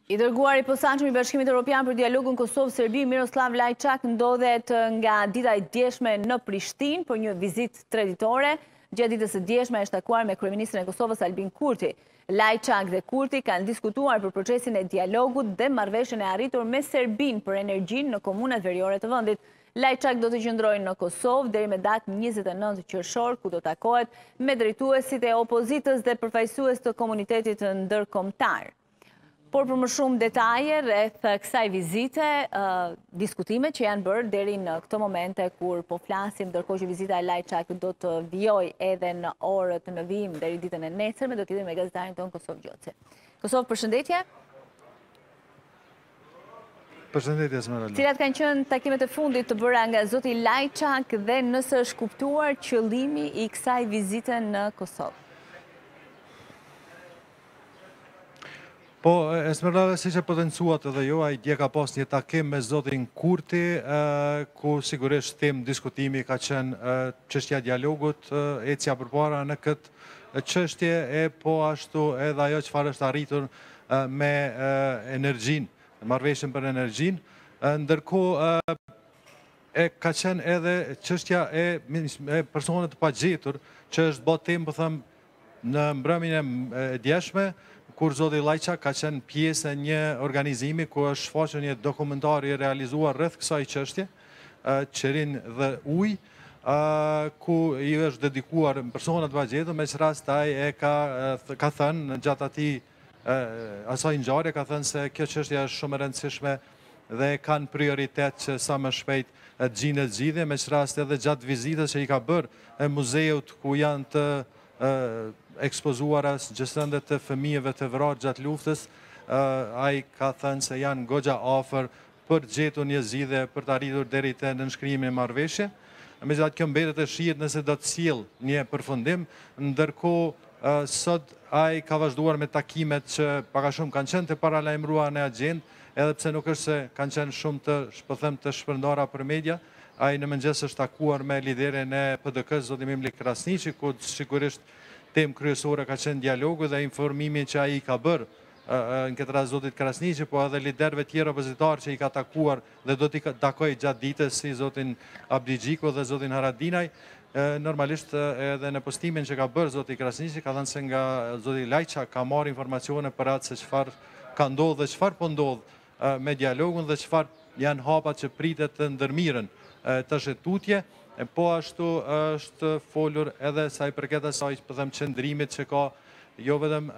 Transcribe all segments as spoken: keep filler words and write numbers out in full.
I dërguari i posaçëm i Bashkimit Evropian për dialogun Kosovë-Serbi, Miroslav Lajçak, ndodhet nga dita e djeshme në Prishtinë për një vizitë traditore. Gjatë ditës së djeshme është takuar me kryeministrin e Kosovës Albin Kurti. Lajçak dhe Kurti kanë diskutuar për procesin e dialogut dhe marrëveshjen e arritur me Serbinë për energjinë në komunat veriore të vendit. Lajçak do të qëndrojë në Kosovë deri me datën njëzet e nëntë qershor, ku do takohet me drejtuesit e opozitës dhe përfaqësues të komunitetit ndërkombëtar. Por për më shumë detaje rreth kësaj vizite, diskutime që janë bërë deri në këto momente kur po flasim, ndërkohë që vizita e Lajçak do të vijojë edhe në orët në vijim deri ditën e nesërme, do të jemi me gazetarin tonë Kosov Gjoci. Kosov, përshëndetje. Përshëndetje, Esmeralda. Cilat kanë qenë takimet e fundit të bëra nga zoti Lajçak dhe nëse është kuptuar qëllimi i kësaj vizite në Kosovë? Po, Esmeralda, si që potencuat edhe jo, a i dje ka pas një takim me zotin Kurti, ku sigurisht tem diskutimi ka qenë çështja dialogut, ecja përpara në këtë çështje, e po ashtu edhe ajo çfarë është arritur me energjinë, marrëveshjen për energjinë, ndërkohë e ka qenë edhe çështja e personave të pagjetur, që është bë temë, po them, në mbrëmjen e djeshme, kur zoti Lajçak ka qenë pjesë e një organizimi ku është shfaqur një dokumentar i realizuar rreth kësaj çështje, Qerin dhe ujë, ku i është dedikuar personat të pagjetur, me që rast ai e ka ka thënë gjatë atij asaj ngjarje, ka thënë se kjo çështje është shumë e rëndësishme dhe kanë prioritet që sa më shpejt të gjinet zgjidhje, me që rast edhe gjatë vizitës që i ka bërë e muzeut ku janë të ekspozuara gjësëndet të fëmijëve të vrarë gjatë luftës, ai ka thënë se janë goxha afër për gjetur një zgjidhje për të arritur deri te nënshkrimi i marrëveshje. Megjithatë kjo mbetet e shihet nëse do të sjellë një përfundim, ndërkohë sot ai ka vazhduar me takimet që pak a shumë kanë qenë të paralajmëruara në agjendë, edhe pse nuk është se kanë qenë shumë të, po them, të shpërndara për media. Ai në mëngjes është takuar me liderin e P D K-s, zotin Memlik Krasniqi, ku sigurisht temë kryesore ka qenë dialogu dhe informimi që ai ka bërë në këtë rast zotit Krasniqi, po edhe liderëve tjerë opozitar që i ka takuar dhe do t'i takoj gjatë ditës, si zotin Abdi Xhiku dhe zotin Haradinaj. Normalisht edhe në postimin që ka bërë zoti Krasniqi, ka thënë se nga zoti Lajçak ka marrë informacione për atë se çfarë ka ndodhur dhe çfarë po ndodh me dialogun dhe çfarë janë hapat që pritet të ndërmirën të shëtutje. Po ashtu është folur edhe sa i përket asaj, po them, qëndrimit që ka jo vetëm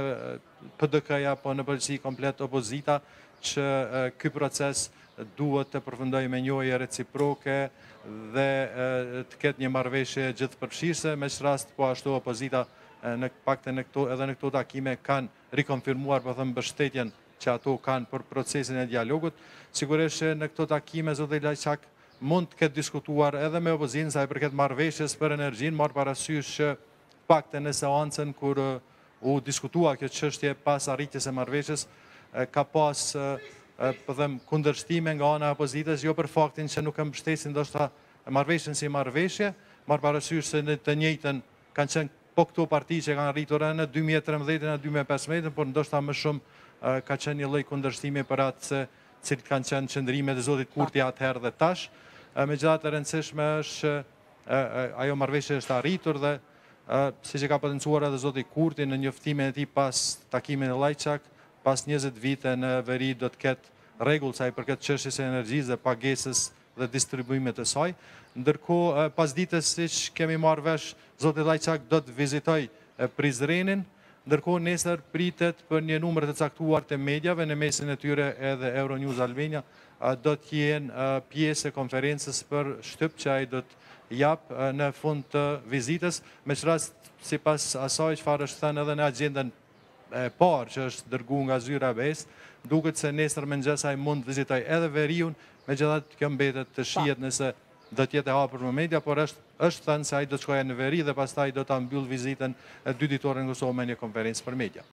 P D K-ja, po në përgjithësi komplet opozita, që ky proces duhet të përfundojë me njohje reciproke dhe të ketë një marrëveshje gjithëpërfshirëse, me që rast po ashtu opozita në paktën edhe në këto takime kanë rikonfirmuar, po them, mbështetjen që ato kanë për procesin e dialogut. Sigurisht që në këto takime zoti Lajçak mund të ketë diskutuar edhe me opozitën sa i përket marrëveshjes për energjinë, marr parasysh që paktën në seancën kur u diskutua kjo çështje pas arritjes së marrëveshjes, ka pas, po them, kundërshtime nga ana e opozitës, jo për faktin që nuk e mbështesin ndoshta marrëveshjen si marrëveshje, marr parasysh se në të njëjtën kanë qenë po këto parti që kanë arritur në dy mijë e trembëdhjetë në dy mijë e pesëmbëdhjetë, por ndoshta më shumë ka qenë një lloj kundërshtimi për atë se cilit kanë qenë qëndrimet e zotit Kurti atëherë dhe tash. Megjithatë e rëndësishme është që ajo marrëveshje është arritur dhe siç e ka potencuar edhe zoti Kurti në njoftimin e tij pas takimit me Lajçak, pas njëzet vite në veri do të ketë rregull sa i përket çështjes së energjisë dhe pagesës dhe distribuimit të saj. Ndërkohë pas ditës, siç kemi marrë vesh, zoti Lajçak do të vizitojë Prizrenin, ndërkohë nesër pritet për një numër të caktuar të mediave, në mesin e tyre edhe Euronews Albania, do të jenë pjesë e konferencës për shtyp që ai do të jap në fund të vizitës, me që rast sipas asaj çfarë është thënë edhe në agjendën e parë që është dërguar nga zyra e BE-s, duket se nesër mëngjes ai mund të vizitojë edhe Veriun, megjithatë kjo mbetet të shihet nëse do të jetë e hapur për media, por është është thënë se ai do të shkojë në Veri dhe pastaj do ta mbyll vizitën e dy ditore në Kosovë me një konferencë për media.